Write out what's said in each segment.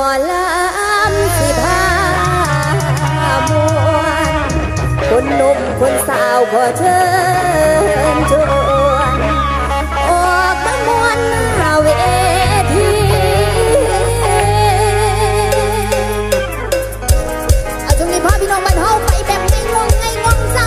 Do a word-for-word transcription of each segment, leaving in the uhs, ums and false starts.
อลำสิพามวนคนหนุ่มคนสาวขอเชิญชวนออกมามวนหน้าเวทีเอาช่วงนี้พ่อพี่น้องบ้านเฮาไปแบบไงงงไงงงจ้า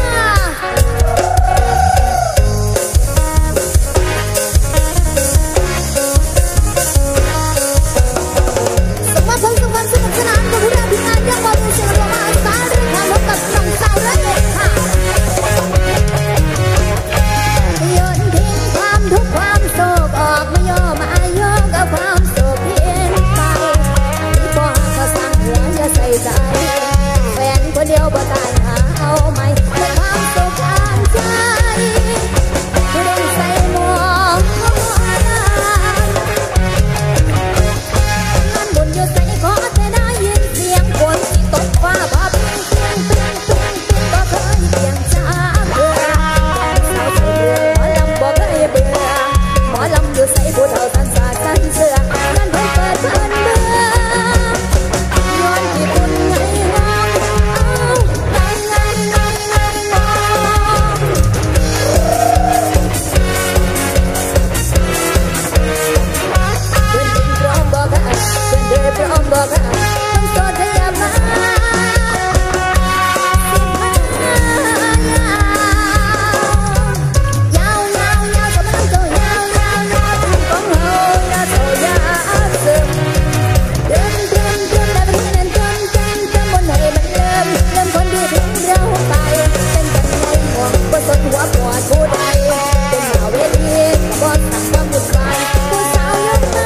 แฟนคนเดียวบ่ตายหาเอาไหมเป็นความสุขทางใจที่ได้ใส่หมวกงานบุญอยู่ใส่ขอแต่ได้ยินเสียงฝนที่ตกฟ้าผ่าเพียงเพียงเพียงเพียงเพียงก็เคยเพียงช้าเบื่อสาวเสือหมอลำบ่เคยเบื่อหมอลำอยู่ใส่ผู้เฒ่าสันสาสันเสืองานเพิ่นเปิดเพิ่นเบื่อย้อนที่คุณไงพร้อมบอกค่ะต้องโสดขยับมายาวยาวยาวกำลังโตยาวยาวยาวถึงของเฮายาโตยาซึมเดินเดินเดินได้เป็นเดินเดินเดินเดินบนให้มันเดิมเดินคนดีถึงเราไปเป็นกันไงห่วงบ่สนหัวปวดผู้ใดเป็นหน้าเวทีบ่สั่งความวุ่นวายผู้สาวยกมา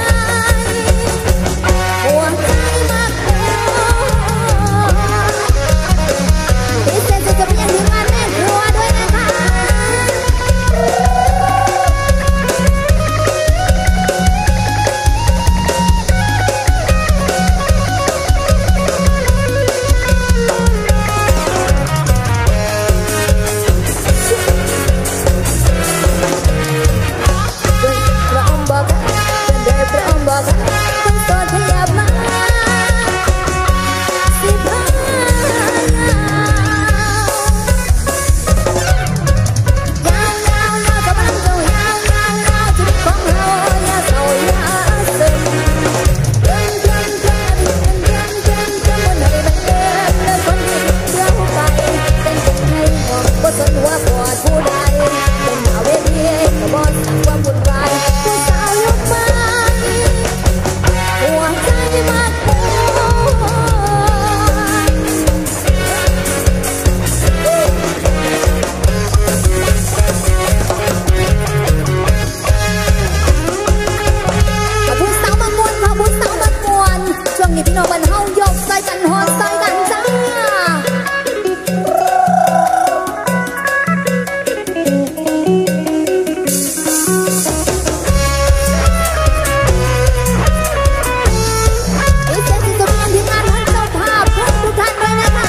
ห่วงใจมากพอพิเศษสุดจะเป็นอย่างที่งานแม่ครัวด้วยนะคะพร้อมบอกกันเดินพร้อมบอกกันต้องโสดขยับมาสิพายาวยาวยาวกำลังโตยาวยาวยาวชีวิตของเฮายาโตยาซึมเดินเดินเดินเดินเดินเดินเดินบนให้มันเดินเดินคนดีถึงเราไปเป็นกันไงห่วงบ่สนหัวปวดผู้ใดเป็นหน้าเวทีก็บ่สั่งความวุ่นวายผู้สาวยกมาห่วงใจมากพอผู้สาวมามวนค่ะผู้สาวมามวนช่วงนี้พี่น้องบ้านเฮายกใส่กันหอดใส่กันจ้าพิเศษที่สุดเป็นทีมงานท่านเจ้าภาพทุกท่านด้วยนะคะ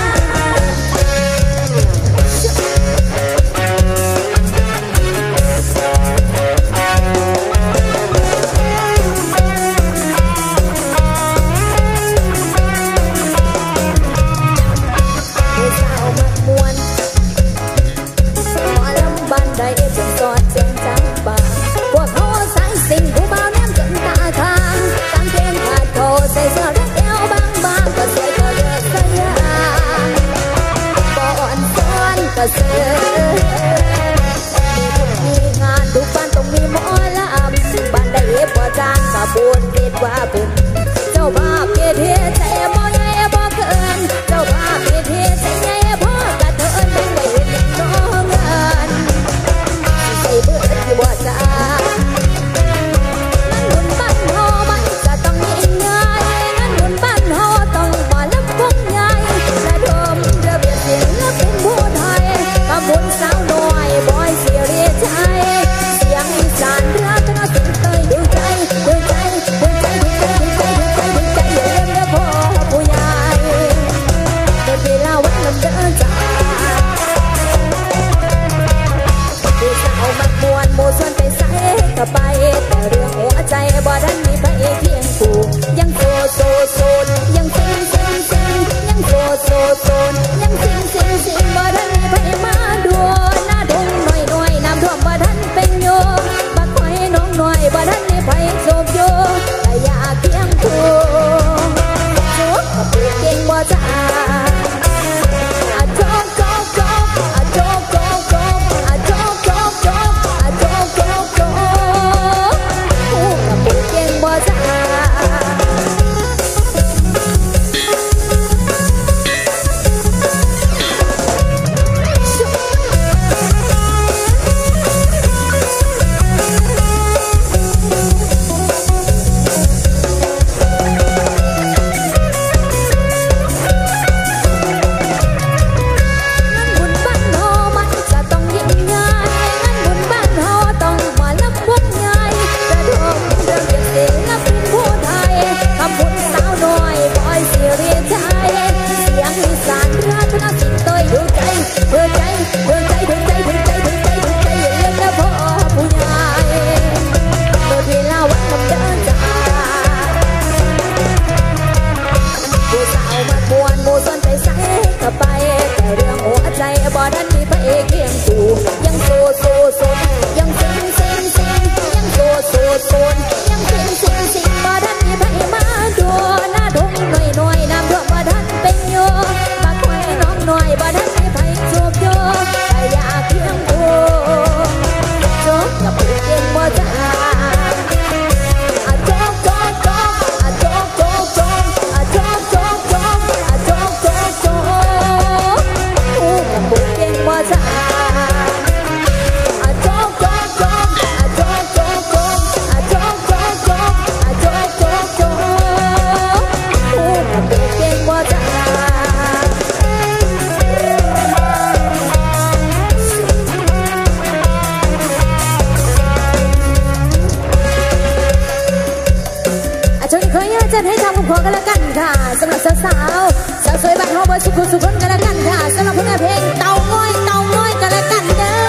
ผู้สาวมามวนหมอลำบ้านใดเป็นสอดแจ้งจังบางพวกเขาสายสิ่งผู้บ่าวแนมจนตาทางกางเกงขาดโคใส่เสื้อรัดเอวบางบางก็สวยก็เลือกสยามบ่อ่อนซ้อนก็เสือมีบุญมีงานทุกบ้านต้องมีหมอลำบ้านใดบ่จางก็บุญคิดว่าบุญเจ้าภาพเกทีใจบ่ใหญ่บ่เกินเจ้าภาพเกทีใจใหญ่บ่กระเทินไม่ไหวเห็นน้องงานใส่เบิดที่บ่จางงั้นบุญบ้านเฮามันจะต้องยิ่งใหญ่งั้นบุญบ้านเฮาต้องมาลำวงใหญ่ระดมระเบียบศิลปินผู้ไทยกับบุญสาวน้อยบอยสิริชัยเสียงอีสานรัตนสินเตยดึงใจดึงใจดึงใจดึงใจดึงใจดึงใจดึงใจอย่าลืมนะพ่อผู้สำหรับสาวสาวสาวสวยบ้านเฮาเบอร์สุขุสุขคนกันละกันค่ะสำหรับผลงานเพลงเต่าง้อยเต่าง้อยกันละกันเด้อ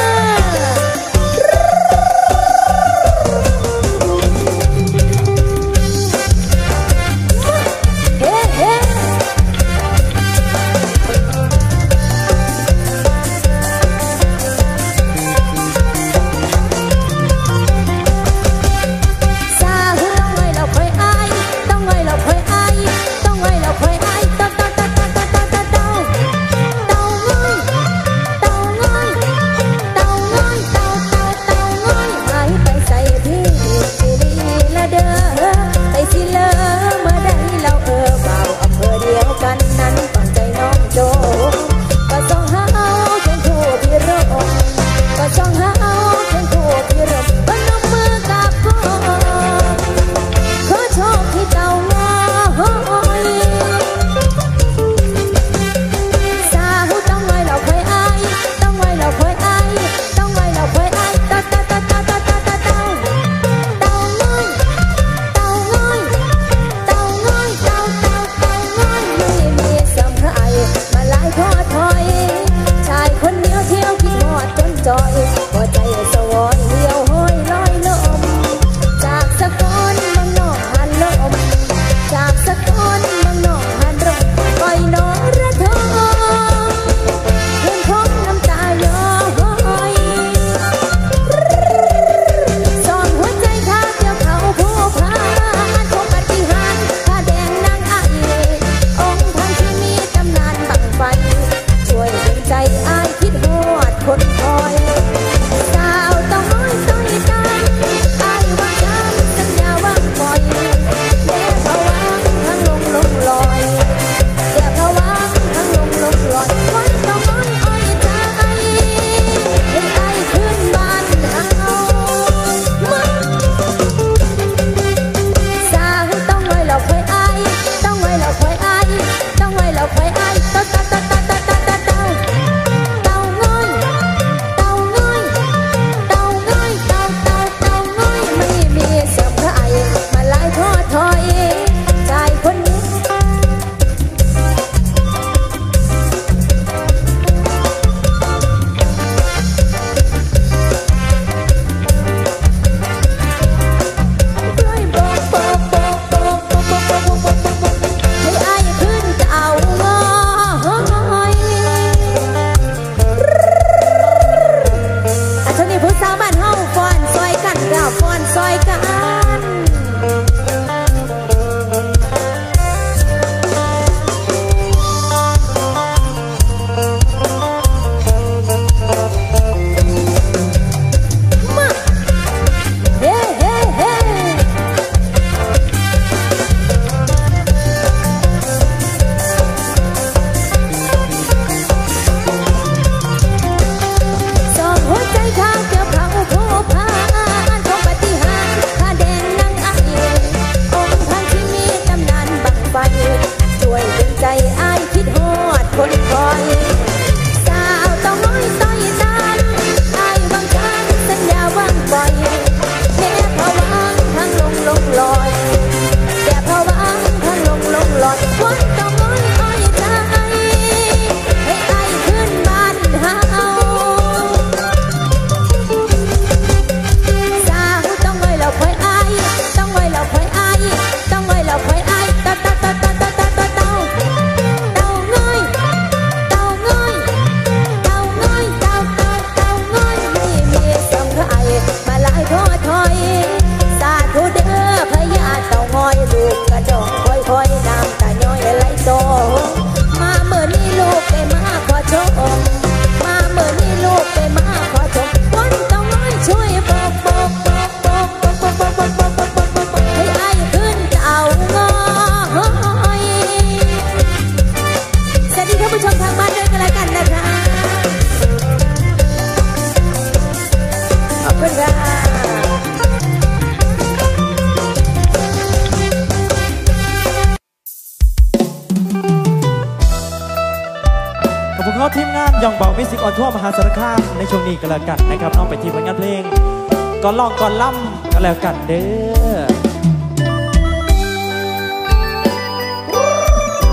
ทีมงานย่องเบามิวสิกออนทั่วมหาสารคามในช่วงนี้ก็แล้วกันนะครับน้องไปทีผลงานเพลงก่อนร้องก่อนล่ำก็แล้วกันเด้อ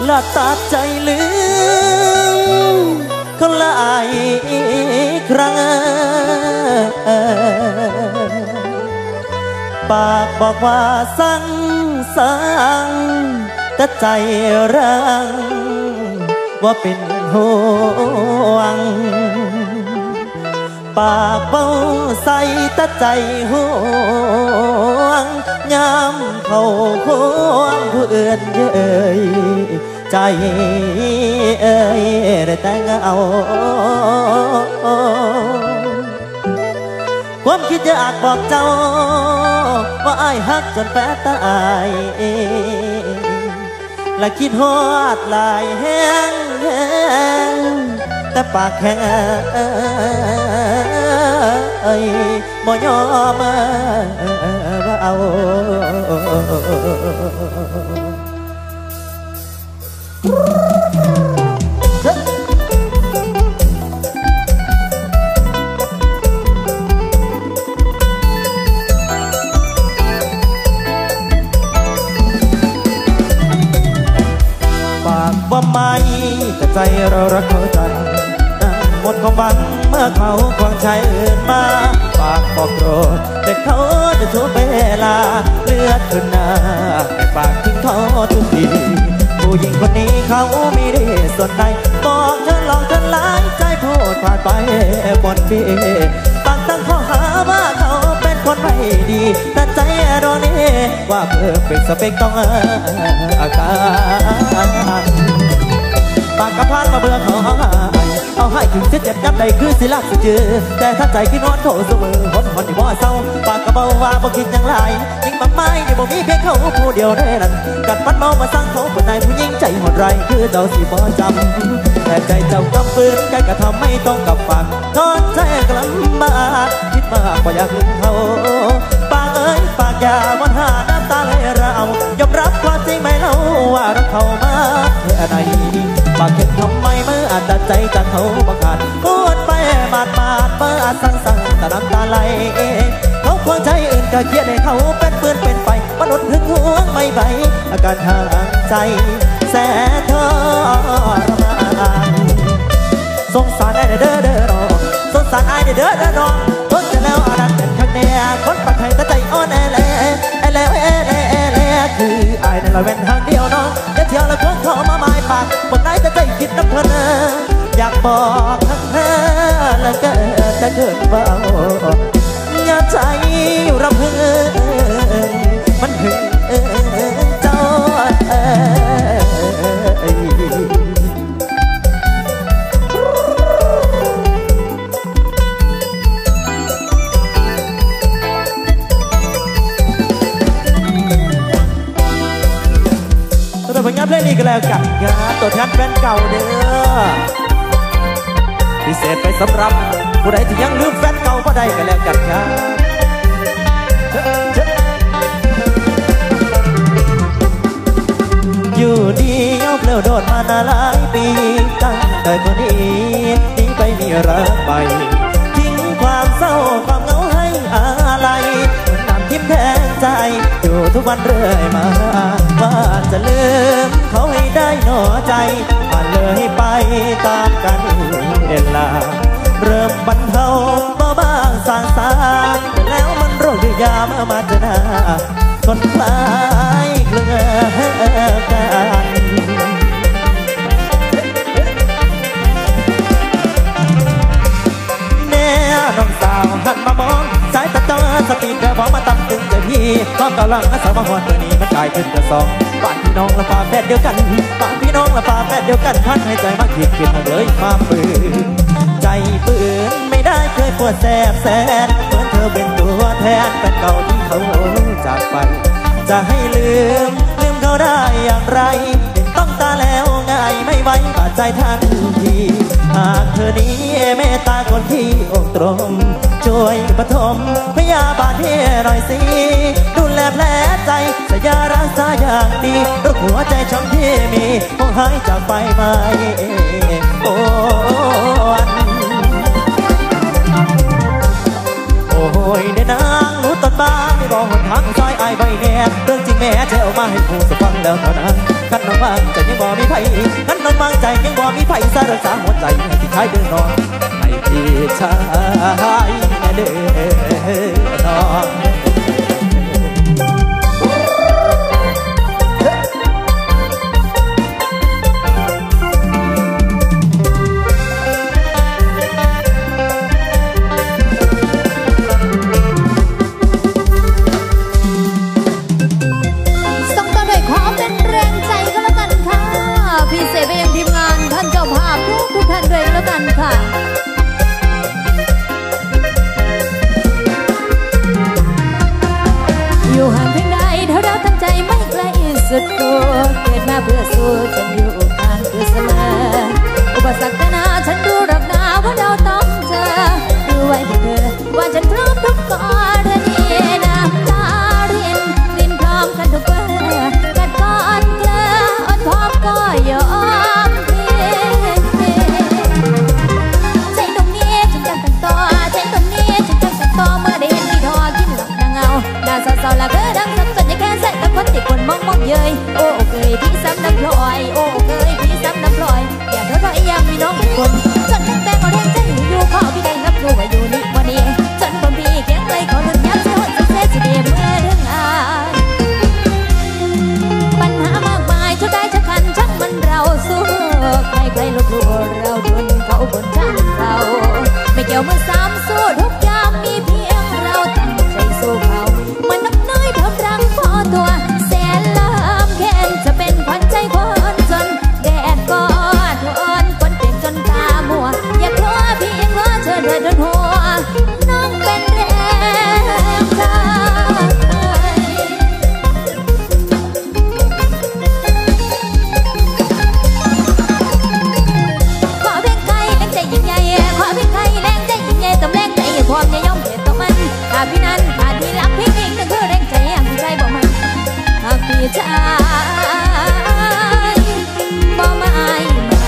ละตัดใจลืมคนละอีกครั้งปากบอกว่าสั่งสั่งแต่ใจรังว่าเป็นห่วงปากเบาใส่แต่ใจห่วงย้ำเขาห่วงผู้อื่นเย้ยใจเอ้ยได้แต่เงาความคิดอยากบอกเจ้าว่าอ้ายฮักจนแปะตายและคิดฮอดลายแห้งแห้งแต่ปากแข็งเอ้ยบ่ยอมว่าเอาว่าไม่แต่ใจเรารักเขาจังหมดความหวังเมื่อเขาควงชายอื่นมาปากบอกโกรธแต่เขาจะทุกเวลาเลือดขึ้นหน้าแต่ปากทิ้งเขาทุกทีผู้หญิงคนนี้เขาไม่ได้ส่วนใดบอกเธอลองเธอล้างใจพูดผ่านไปบนปีปากตั้งข้อหาว่าเขาเป็นคนไม่ดีแต่ใจโดนนี้ว่าเพื่อเป็นสเปกต้องอาการปากกระพานมาเบื่อเขาเอาให้ถึงเจ็บยับใดคือสิลักสิเจอแต่ถ้าใจคิดนอนโถเสมอหดหอนที่บ่เศร้าปากกระเบาว่าบ่คิดอย่างไรยิ่งมาไม่เดี๋ยวบ่มีเพียงเขาผู้เดียวได้นั่นกัดฟันเมามาสร้างเขาคนใดผู้หญิงใจหดไรคือเจ้าสิบ่จำแต่ใจเจ้ากำปืนใจกระทำไม่ต้องกับปากทอดใจกลับมาคิดมากกว่าอยากลืมเขาปากเอ้ยปากอย่าวันหาน้ำตาไหลเรายอมรับความจริงไม่เล่าว่ารักเขามาแค่ไหนปากเข็ดทำไมเมื่ออาจจะใจจากเขาประกาศพูดไปบาดบาดเมื่ออาจสั่งสั่งแต่น้ำตาไหลเขาควงใจอื่นก็เครียดให้เขาเป็นปืนเป็นไฟมนุษย์หึงหวงไม่ไหวอาการห่างใจแสนทรมานสงสารได้เด้อเด้อรอสงสารไอ้เด้อเด้อรอทนจะแล้วอาดันเป็นข้างแน่คนปัดไทยแต่ใจอ่อนแอแลแอแลแอแลแอแลคือไอ้นั่นเราเป็นทางเดียวน้องจะเที่ยวแล้วควงเขามาหมายปากบอกได้แต่ใจคิดน้ำเพลินอยากบอกทั้งเธอแล้วก็จะเกิดเบาอย่าใจรำพึงมันหึงเจ้าผลงานเพลงนี้ก็แล้วกันครับตัวแทนแฟนเก่าเด้อพิเศษไปสำหรับผู้ใดที่ยังลืมแฟนเก่าก็ได้ก็แล้วกันครับอยู่ดีเอาเปล่าโดดมานานหลายปีตั้งแต่คนนี้นี้ไปมีรักไปทิ้งความเศร้าความเหงาให้อะไรเหมือนน้ำทิพย์แทงใจอยู่ทุกวันเรื่อยมาว่าจะลืมเขาให้ได้หนอใจผ่านเลยไปตามกันเวลาเริ่มบรรเทาเบาบางสางสางแต่แล้วมันโรคดื้อยาเมื่อมาเจอหน้าคนคล้ายเคลือกันแม่น้องสาวหันมามองสายตาจ้าสติแกบอกมาตั้งตึงใจพี่ความกำลังอาสามาหอนตัวนี้มันกลายเป็นกระสองบ้านพี่น้องละฟ้าแฝดเดียวกันบ้านพี่น้องละฟ้าแฝดเดียวกันพันให้ใจมาขีดขีดเลยความปืนใจปืนไม่ได้เคยปวดแสบแสนเหมือนเธอเป็นตัวแทนเป็นเก่าที่เขาจากไปจะให้ลืมลืมเขาได้อย่างไรเห็นต้องตาแล้วง่ายไม่ไหวบาดใจทันทีหากเธอนี้เมตตาคนที่อกตรงช่วยปฐมพยาบาลให้หน่อยสิดูแลแผลใจสยารักษาอย่างดีรูปหัวใจช้ำที่มีคงหายจากไปไม่โอ้โอ้ยเด้นางรู้ต้นบ้านไม่บอกหนทางซอยไอ้ใบแน่เรื่องจริงแม่จะเอามาให้ผู้สฟังแล้วเท่านั้นขันน้องวางใจยังบ่มีไผขันน้องวางใจยังบ่มีไผสารสาหัวใจให้พี่ชายเดินนอนให้พี่ชายเดินนอนพิเศษไปยังทีมงานท่านเจ้าภาพทุกทุกท่านด้วยแล้วกันค่ะอยู่ห่างเพียงใดเท่าเราตั้งใจไม่ไกลสุดตัวเกิดมาเพื่อสู้ฉันอยู่ข้างเธอเสมออุปสรรคนาฉันรู้รักนาว่าเราต้องเจอรู้ไว้เธอว่าฉันพร้อมทุกกรณีน้ำตารินรินพร้อมกันทุกเบอร์กัดก้อนเกลืออ่อนพร้อมก็ยอมเพใจตรงนี้ฉันจังกันต่อใจตรงนี้ฉันจังกันต่อเมื่อได้เห็นพี่ทอกินหลับนางเงาหน้าเศร้าๆละเธอดังสับสนยังแค่ใส่กับคนที่คนมองมองเย้ยโอ้เคยพี่ซ้ำน้ำพลอยโอ้เคยพี่ซ้ำน้ำพลอยอย่าเธอร้อยยังมีน้องเป็นคนจนตั้งแต่ก็แรงใจอยู่ขอพี่ได้รับรู้ว่าอยู่นี่วันนี้จนผมพี่เคียงเลยขอลืมยับเสียหดเสียสิเดียเมื่อเรื่องอายปัญหามากมายชุดได้ชุดคันช่างมันเราสู้ใครใครลุกลัวเราโดนเขาบนช่างเราไม่เกี่ยวมือสามสู้ทุกยามมีเพียงเราตั้งใจสู้เขามันนับน้อยเพิ่มรังพอตัวแสนลามแค้นจะเป็นขวัญใจคนจนแดดก็ทนคนเปียกจนตามัวอย่ากลัวเพียงว่าเธอเดินจนหัวน้องเป็นแรงใจพร้อมจะยอมเสียต่อมันถ้าพี่นั้นขาดพี่รักพี่อีกนั่นคือแรงใจอย่างพี่ใจบอกมันหากพี่ชายบอกไม่มา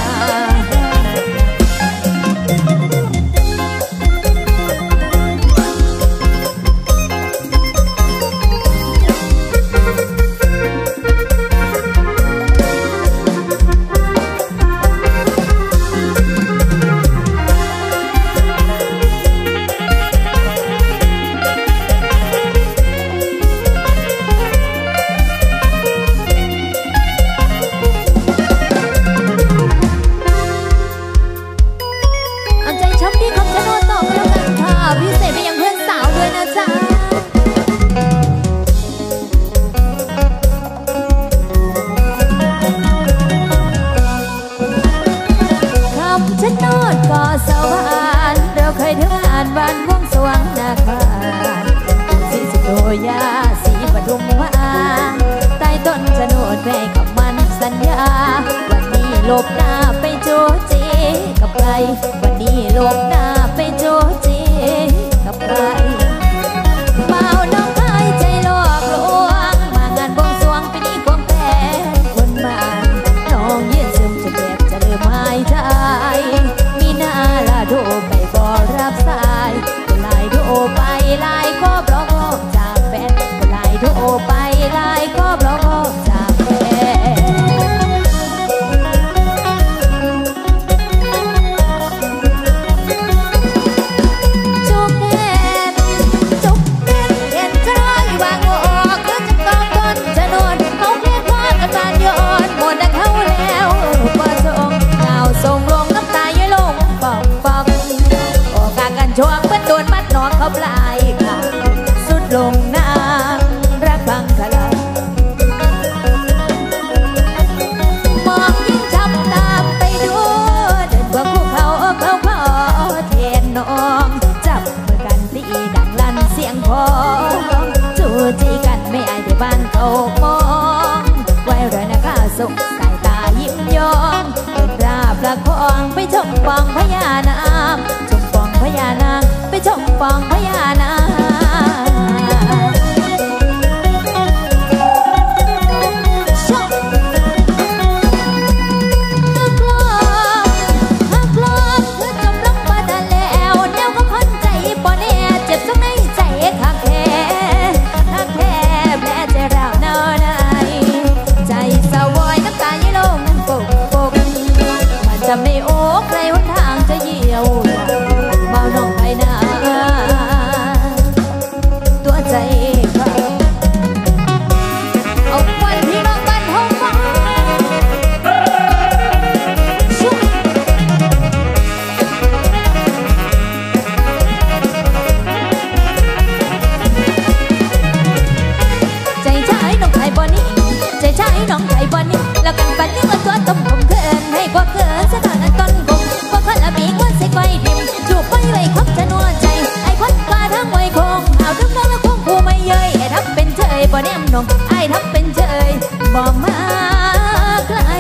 บ้านม่วงสว่างนาคาสีสุโดยาสีปทุมวาใต้ต้นชะโนดได้กับมันสัญญาวันนี้ลบหน้าไปโจเจกับใครวันนี้ลบหน้าไปโจเจกับใครเมาน้องคายใจหลอกลวงมางานบวงสรวงปีนี้ควงแพ้คนบ้านน้องยืนซึมจะแบบจะเริ่มหายใจมีหน้าละโดไปบ่รับสายก็ไล่โทรไปไล่ก็บล็อกออกจากแฟนก็ไล่โทรไปไล่ก็บล็อกออกจากแฟนจุกแน่นจุกแน่นเห็นใจวางออกก็จะต้องต้นจะโดนเขาเรียกว่ากันบ้านย้อนหมดดังเขาแล้วประสงค์ดาวส่งลงน้ำตาย้อยลงปอกปอกกันช่วงเป็นโดนมัดนอนเขาปลายค่ะสุดลงน้ำรักพังทลายมองยิ่งช้ำตามไปดูเดินกว่าคู่เขาเขาขอเทียนน้องจับมือกันตีดังลั่นเสียงพอจูจีกันไม่อายที่บ้านเขามองไว้รอยหน้าข้าส่งสายตายิ้มยองเดินราบละคองไปชมฟองพญานาคพญานาคไปชมฟองพญานาคชอบฮักลองฮักลองเพื่อจำลองมาได้แล้วแนวก็พันใจปอแน่เจ็บสักในใจคักแท้คักแท้แผลใจเรางไอ้ทับเป็นเฉยบอกมาไกล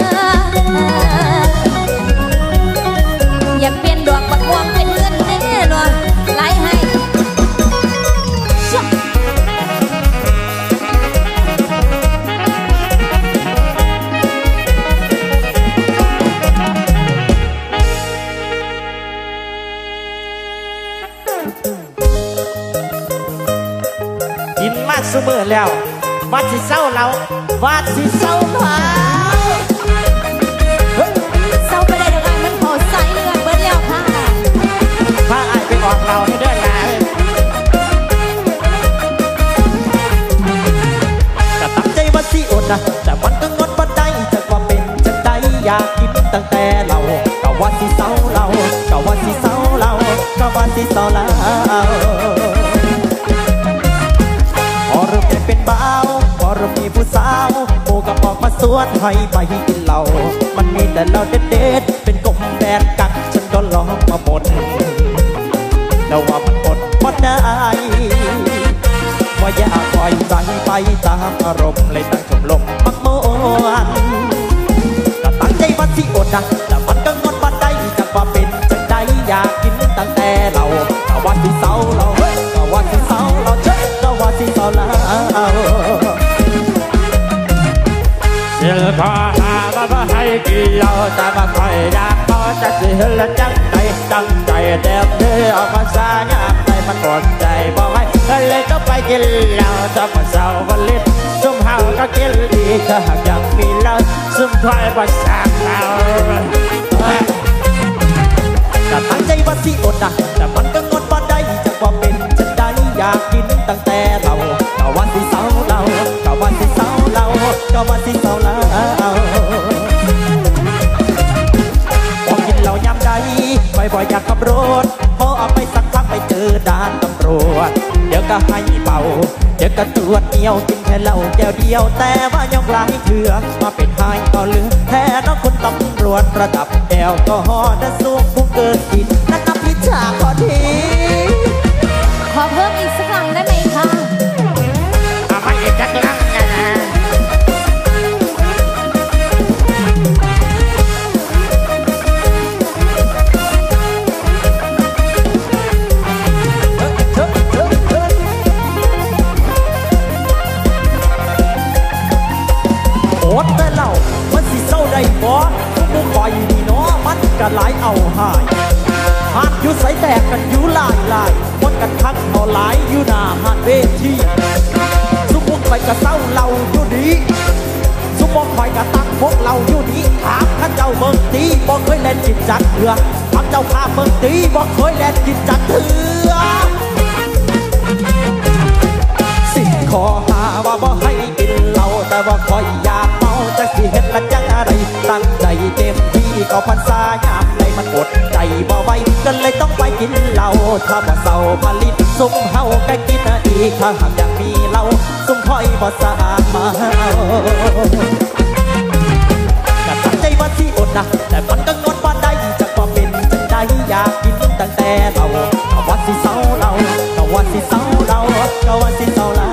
อยากเปลี่ยนดอกบักม่วงเป็นเงินแน่นอนไล่ให้กินมาสมือแล้ววัดสิเศร้าเราวัดสิเศร้าเราเศร้าไปได้ดอกไอ้มันพอใส่เลือดเบิดแล้วค่ะพาไอ้ไปออกเราให้ด้วยนะแต่ตั้งใจว่าสิอดนะแต่มันก็งดบ่ได้จะว่าเป็นจะได้อยากกินตั้งแต่เราก็ว่าสิเศร้าเราก็ว่าสิเศร้าเราก็ว่าสิเศร้าเราพอเริ่มเป็นเบาพอเริ่มมีผู้สาวโมกับบอกมาสวนให้ไปกินเหล้ามันมีแต่เราเด็ดๆเป็นกลมแดนกักฉันก็ลองมาบ่นแล้วว่ามันอดบ่ได้ว่าอย่าปล่อยใจไปตามอารมณ์เลยตั้งชมลมมักม่วนก็ตั้งใจว่าสิอดนะแต่มันก็งดบ่ได้จากว่าเป็นจังใดอยากกินตั้งแต่เราก็ว่าสิเศร้าเราก็ว่าสิเศร้าเราเจ๊ก็ว่าสิเศร้าเราเสียขอหาว่าให้กินเราแต่ว่าคอยอยากพอจะสิเห็นละจังใจจังใจเต็มที่ออกมาสายามใจมันปวดใจบอกให้ก็เลยต้องไปกินเราถ้ามาเศร้าวันลิ้นซุ่มเฮาก็กินดีถ้าหากยังมีเราซุ่มคอยมาสร้างเราแต่ตั้งใจว่าสิอดนะแต่มันก็งดบ่ได้จะว่าเป็นจะได้อยากกินตั้งแต่เราก็วันที่เศร้าเราก็วันที่เศร้าเราก็วันที่เศร้าเราพอกินเหล้ายามใดบ่อยๆอยากขับรถพอเอาไปสักพักไปเจอด่านตำรวจเดี๋ยวก็ให้เป่าเดี๋ยวก็ตรวจเดียวกินแค่เหล้าแก้วเดียวแต่ว่ายกหลายเถื่อมาเป็นไฮก็ลืมแท้น้องคนตำรวจระดับแอลกอฮอล์นั้นสูงพุ่งเกินกินนั่นนับพิชาขอทีขอเพิ่มอีกสักครั้งได้ไหมคะเอาไปอีกสักครั้งนะอดแต่เหล้ามันสิเศร้าได้บ่ผู้คอยนี่เนาะมันก็หลายเอาหายหากอยู่ใส่แตกกันอยู่หลายหลายคนกันทักเอาหลายอยู่หน้าหาดเวทีสุมุกไปกะเศร้าเหล้าอยู่ดีสุมองคอยกะตั้งพวกเราอยู่ดีถามข้าเจ้าเบิ่งตีบ่เคยเล่นกินจักเถื่อข้าเจ้าข้าเบิ่งตีบ่เคยเล่นกินจักเถื่อสิขอหาว่าบ่ให้กินเหล้าแต่ว่าคอยอยากเมาจะสิเห็นละจังอะไรตั้งใจเต็มที่ก็พันษายามในมันอดใจบ่ไหวก็เลยต้องไปกินเหล้าถ้าบ่เศร้าผลิตซุ่มเฮาก็กินอีกถ้าหากอยากมีเหล้าซุ่มคอยบ่สะอาดมาก็ตั้งใจว่าสิอดนะแต่มันก็งดบ่ได้จากว่าเป็นจังใดอยากกินตั้งแต่เราก็ว่าสิเศร้าเราก็ว่าสิเศร้าเราก็ว่าสิเศร้าเรา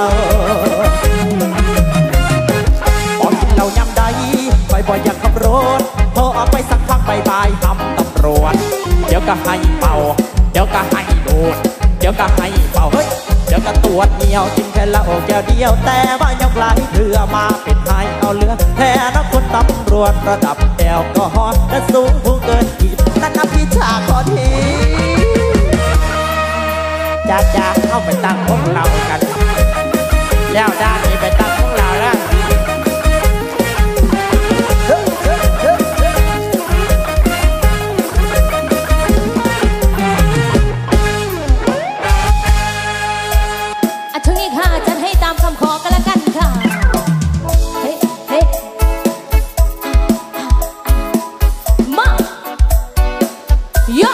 พอกินเหล้ายามใดบ่อยๆอยากขับรถพอเอาไปสักพักบายบายทำตำรวจเดี๋ยวก็ให้เป่าเดี๋ยวก็ให้ดูดเดี๋ยวก็ให้เป่าเฮ้ยเดี๋ยวก็ตรวจเหนียวกินแค่เหล้าแก้วเดียวแต่ว่ายกหลายเรือมาเป็นไฮเอาเรือแท้นักคนตำรวจระดับแอลกอฮอล์และสูงผู้เกินขีดนั่นนับพิชาขอทีจ้าจ้าเข้าไปตั้งพวกเรากันแล้วด้านนี้ไปตั้งพวกเราแล้วช่วงนี้ค่ะจะให้ตามคำขอกันละกันค่ะเฮ้เฮ้มาย่อ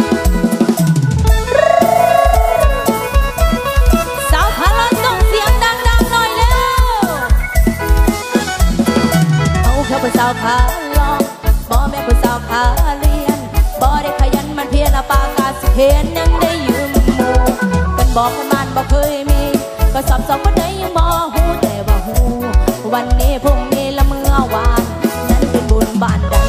สาวขาลอยส่งเสียงดังๆหน่อยเร็วเอาแค่ผู้สาวขาลอยบ่แม่ผู้สาวขาเลียนบ่ได้ขยันมันเพียรปากกาสิเห็นยังได้ยืมหมู่กันบอกกันมันบ่เคยมีก็สอบสอบคนใดยังบ่หูแต่ว่าหูวันนี้พรุ่งนี้ละเมื่อวานนั้นเป็นบุญบ้านใด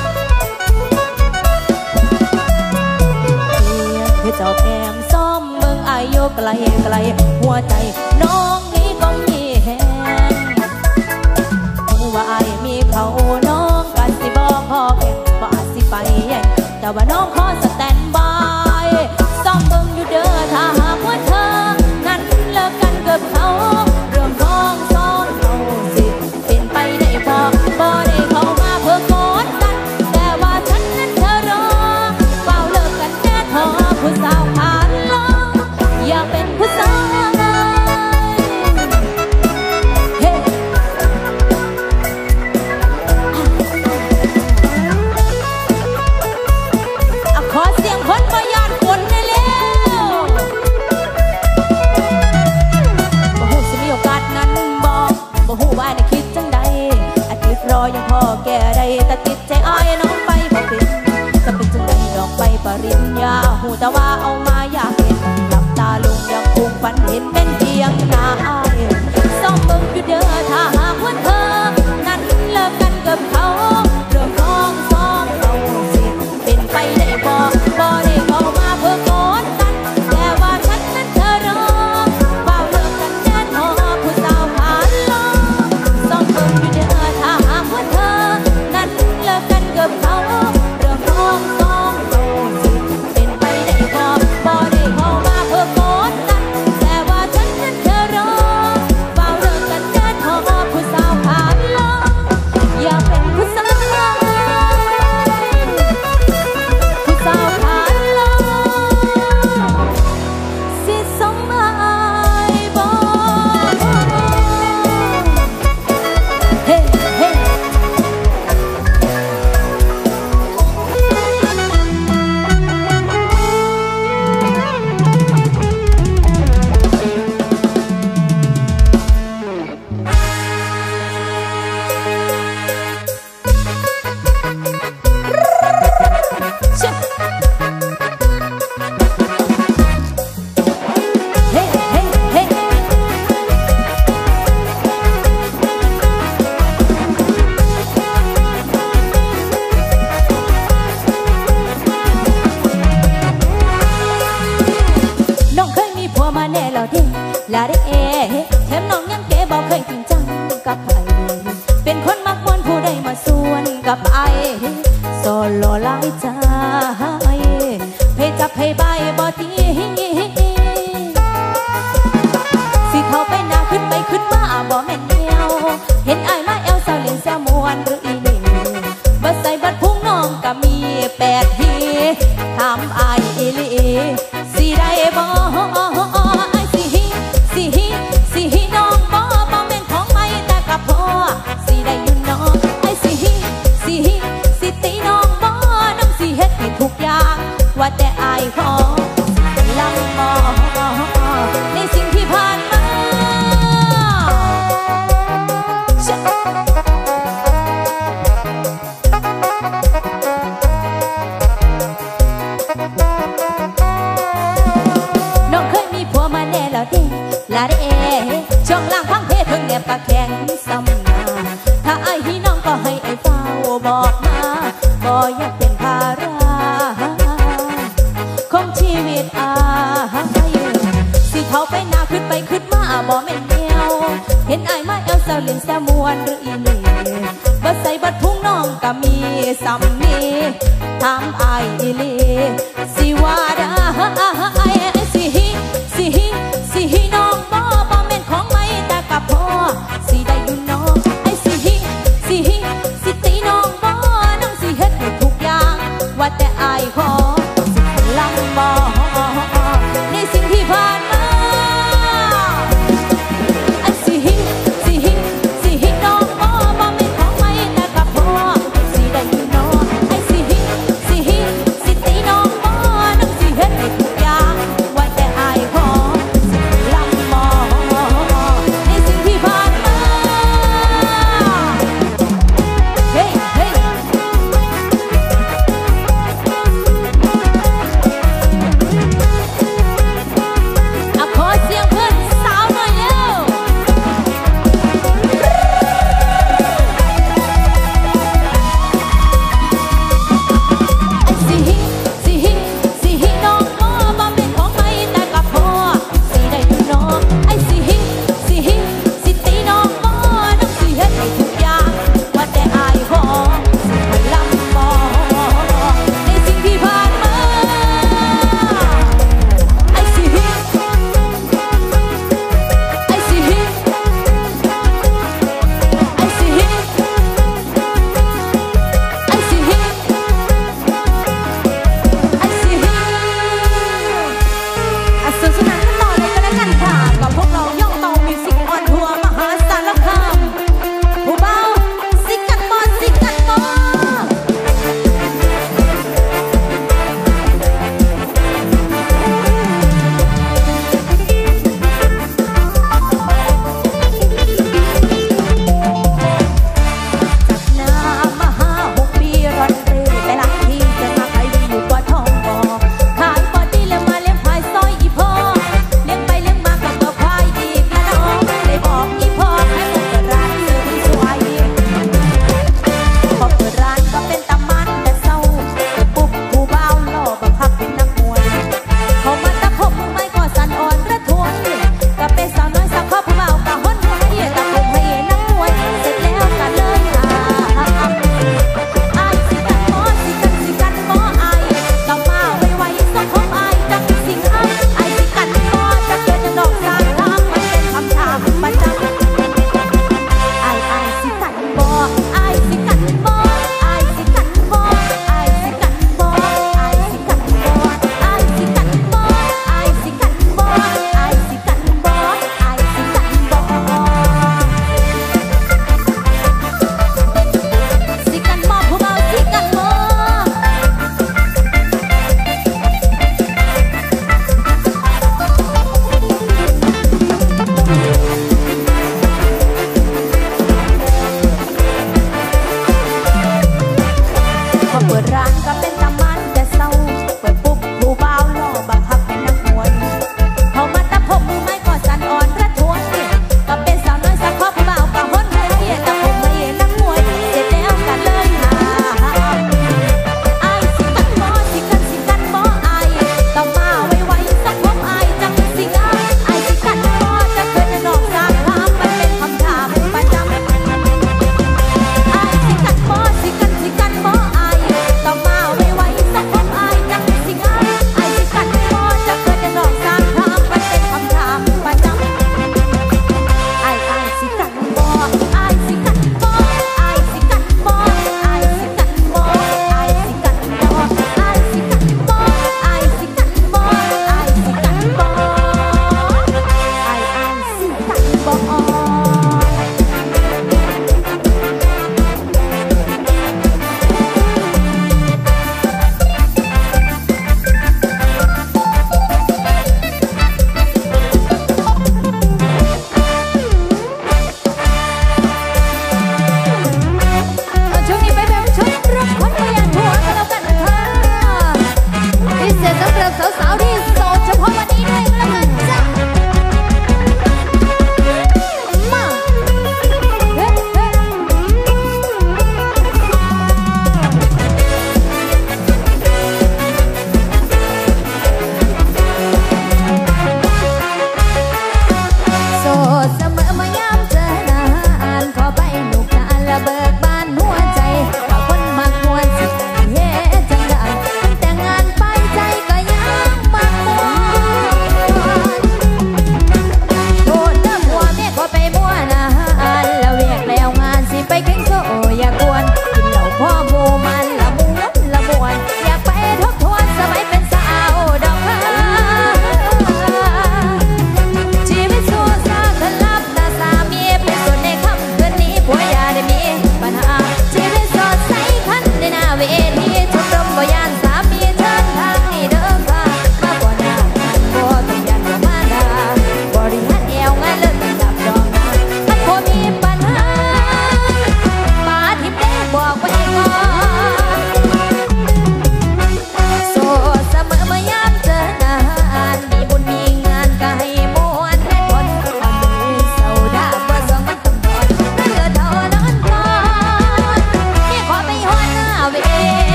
เพื่อเจ้าแก้มซ้อมเมืองอายุไกลไกลหัวใจน้องนี้ก็มีแหงว่าอายมีเขาน้องกันสิบอกพ่อแก่ว่าสิไปแย่งแต่ว่าน้องขอสแตนบายซ้อมเบิ่งอยู่เด้อถ้าหากว่าเธอนั้นเลิกกันกับเขาเรื่องของซ้อมเขาสิเป็นไปได้พอบ่ได้เข้ามาเพื่อกดกันแต่ว่าฉันนั้นเธอรอเฝ้าเลิกกันแน่ทอผู้สาวผ่านลออยากเป็นผู้สาวคนประหยัดคนได้แล้วบ่ฮู้สิมีโอกาสนั้นบอกบ่ฮู้ว่าได้คิดจังใดอาทิตย์รอยังพอแก้ได้แต่ติดใจอ้ายน้องไปบ่เป็นจะเป็นจังใดดอกไปปริญญาฮู้แต่ว่าเอามาอยากเห็นหลับตาลงยังคงฝันเห็นเป็นเพียงหน้าอ้ายส่องเบิ่งอยู่เด้อถ้าหากว่าเธอนั้นเลิกกันกับเขาเรื่องของสองเราสิเป็นไปได้บ่บ่ได้เข้ามาเพื่อกดกันแต่ว่าฉันนั้นเธอรอเฝ้าเลิกกันแน่นอผู้สาวผ่านลอส่องเบิ่งอยู่เด้อถ้าหากว่าเธอนั้นเลิกกันกับเขาเรื่องของสองเราสิเป็นไปได้บ่บ่ได้เข้ามาเพื่อกดกันแต่ว่าฉันนั้นเธอรอเฝ้าเลิกกันแน่นอผู้สาวผ่านลออยากเป็นผู้สาวสาวผ่านลอสิสมหมายบ่เฮ้เฮ้ลาได้เอแถมน้องยังเก๋บอกเคยจริงจังกับไอเป็นคนมักมวนผู้ใดมาส่วนกับไอโซโลหลายใจเพจับเพใบบ่ตีสิเข้าไปหน้าขึ้นไปขึ้นมาบ่แม่นเดียวเห็นไอมาแอลสาวเล่นแซวมวนหรืออีนี่บัดใส่บัดพุ่งน้องก็มีแปดทีถามไออีลีสิได้บ่สิฮิสิฮิน้องบ่บ่แม่นของไม่แต่กับพ่อสิได้อยู่น้องไอ้สิฮิสิฮิสิตีน้องบ่น้องสิเฮ็ดให้ทุกอย่างว่าแต่อายขอลังมอในสิ่งที่ผ่านมาน้องเคยมีผัวมาแน่แล้วเด้ลาได้เอช่องล่างพังเพศเพิ่งแนบปากแข็งซ้ำนาถ้าไอ้พี่น้องก็ให้ไอ้เฝ้าบอกมาบ่อยากเป็นภาระของชีวิตอายสิเขาไปหน้าขึ้นไปขึ้นมาบ่แม่นเดียวเห็นไอ้มาแอลสาวเล่นแซวมวนหรืออีนี่บัดใส่บัดพุ่งน้องก็มีซ้ำนี้ถามไอ้อีลีสิว่าได้สิฮิสิฮิสิฮิน้องบ่บ่แม่นของไม่แต่กับพ่อสิได้อยู่น้องไอ้สิฮิสิฮิสิตีน้องบ่น้องสิเฮ็ดให้ทุกอย่างว่าแต่อายขอสิลังบ่ในสิ่งที่ผ่านมาไอ้สิฮิสิฮิสิฮิน้องบ่บ่แม่นของไม่แต่กับพ่อสิได้อยู่น้องไอ้สิฮิสิฮิสิตีน้องบ่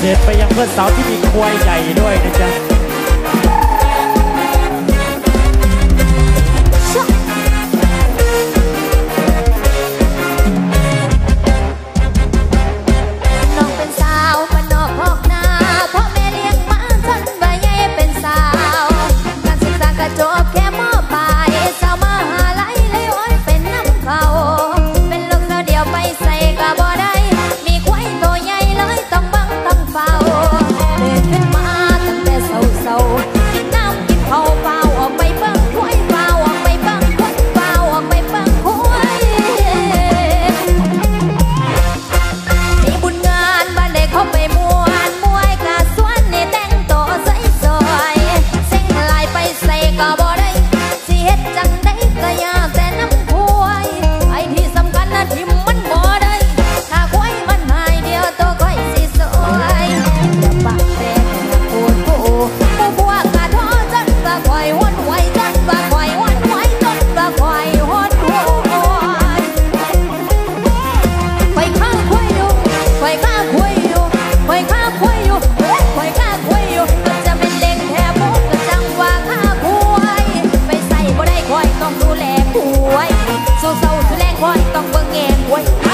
ษไปยังเพื่อนสาวที่มีควายใหญ่ด้วยนะจ๊ะน้องเป็นสาวบ้านนอกพอกนาพ่อแม่เลี้ยงมาจนใบใหญ่เป็นสาวการศึกษากระจบแค่มอปลายสาวมหาลัยเลยโอ้ยเป็นน้ำเขาเป็นลูกสาวเดียวไปใส่กระบ่ได้มีควายตัวใหญ่เลยต้องบังต้องเฝ้าเดินขึ้นมาตั้งแต่เศร้าๆกินน้ำกินข้าวเปล่าออกไปเบิ่งควายเปล่าออกไปเบิ่งควายเปล่าออกไปเบิ่งควายมีบุญงานบ้านใดเขาไปมวนมวยกะสวนนี่แต่งตัวสวยๆเส้นลายไปใส่ก็บ่ได้สิเฮ็ดจังได้ก็อยากแต่น้ำควายไอ้ที่สำคัญนะที่มันบ่ได้ถ้าควายมันหายเดียวตัวค่อยสิสวยอย่าปากแดงอย่าพูดโอ้ผู้พวกกะท้อจนว่าควายหวนไหวจนว่าควายหวนไหวจนว่าควายหวนไหวควายข้าควายอยู่ควายข้าควายอยู่ควายข้าควายอยู่ควายข้าควายอยู่ก็จะเป็นเล็งแทบมุกก็จังว่าข้าควายไปใส่บ่ได้ควายต้องดูแลควายสู้เศร้าสู้แรงควายต้องเบิ่งแง่ควาย